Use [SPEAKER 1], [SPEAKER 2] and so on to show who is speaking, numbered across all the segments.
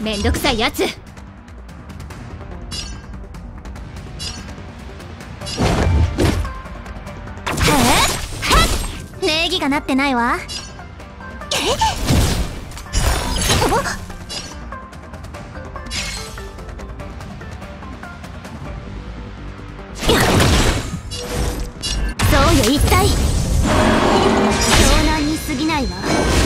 [SPEAKER 1] めんどくさいやつ。
[SPEAKER 2] 礼儀がなってないわ。そうよ、一体湘南に過ぎないわ。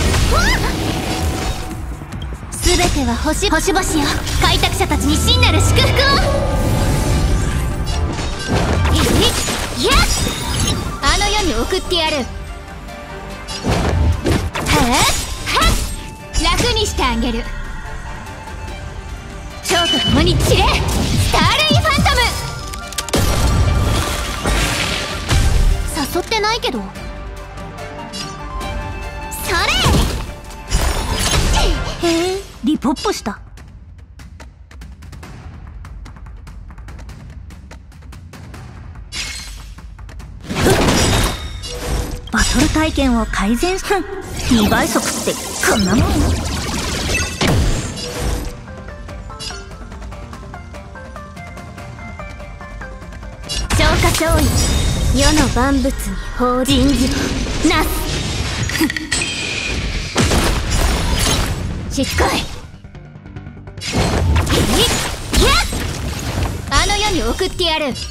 [SPEAKER 2] すべては星々よ。開拓者たちに真なる祝福を。いや、
[SPEAKER 1] あの世に送ってやる。楽にしてあげる。蝶と共に散れ、スターレイファントム。
[SPEAKER 2] 誘ってないけど。それ。へえ、リポップした。バトル体験を改善し、2倍速ってこんなもん。
[SPEAKER 1] 消化勝利、世の万物に法人事なす。しつこい。あの世に送ってやる。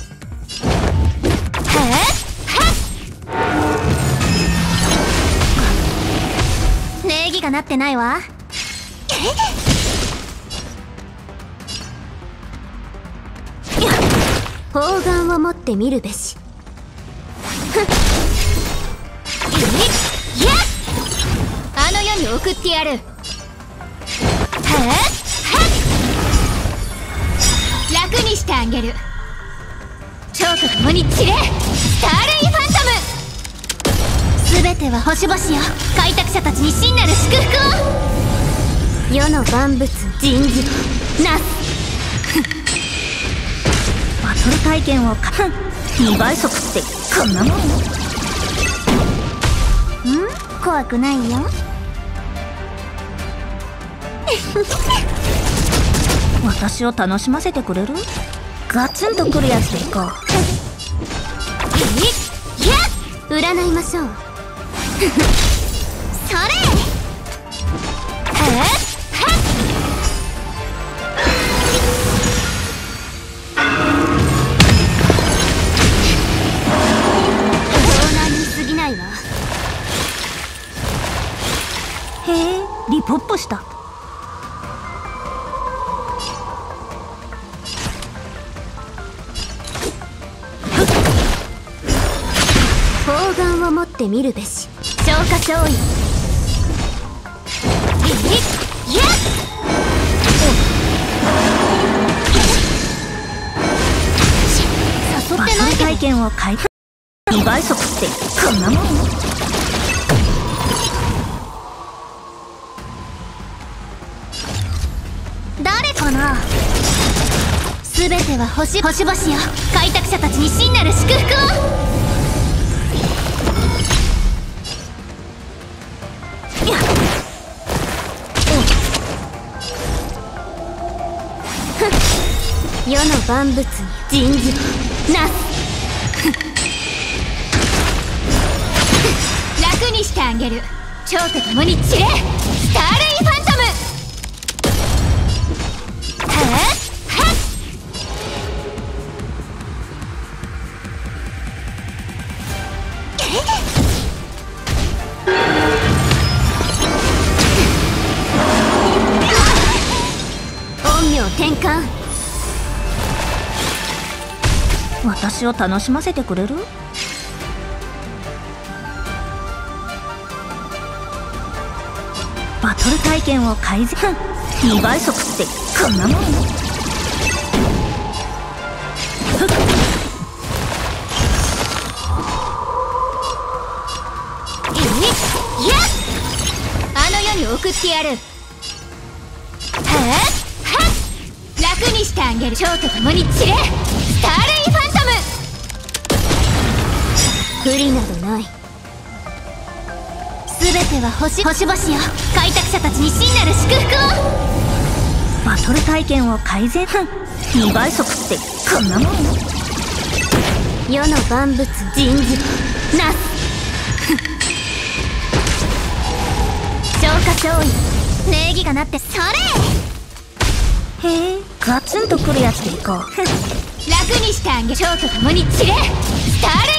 [SPEAKER 2] 礼儀がなってないわ。
[SPEAKER 1] 砲丸を持ってみるべし。あの世に送ってやる。楽にしてあげる。蝶と共に散れ、スターレイファントム。
[SPEAKER 2] すべては星々よ。開拓者たちに真なる祝福を。
[SPEAKER 1] 世の万物人事なす。
[SPEAKER 2] バトル体験を2倍速ってこんなもん。怖くないよ。私を楽しませてくれる？ガツンとくるやつでいこう。
[SPEAKER 1] 占いましょう。
[SPEAKER 2] それ。へえ、リポップした。
[SPEAKER 1] 砲丸を持ってみるべし。消化勝利。
[SPEAKER 2] 誘ってない体験を変え2倍速ってこんなもん。誰かな。すべては星々よ。開拓者たちに真なる祝福を。
[SPEAKER 1] 世の万物に人事なす。楽にしてあげる。蝶と共に散れ、スターレイファントム。陰陽転換。
[SPEAKER 2] 私を楽しませてくれる？バトル体験を改善2倍速ってこんなもん。
[SPEAKER 1] あの世に送ってやる。楽にしてあげる。蝶と共に散れ、スターレイファントム。不利などない。
[SPEAKER 2] すべては星々よ。開拓者たちに真なる祝福を。バトル体験を改善。2倍速ってこんなもん。世の万物人事なす。消化勝利礼儀がなってそれ。へえ、ガツンとくるやつでいこう。
[SPEAKER 1] 楽にしてあげる。蝶と共に散れスターレ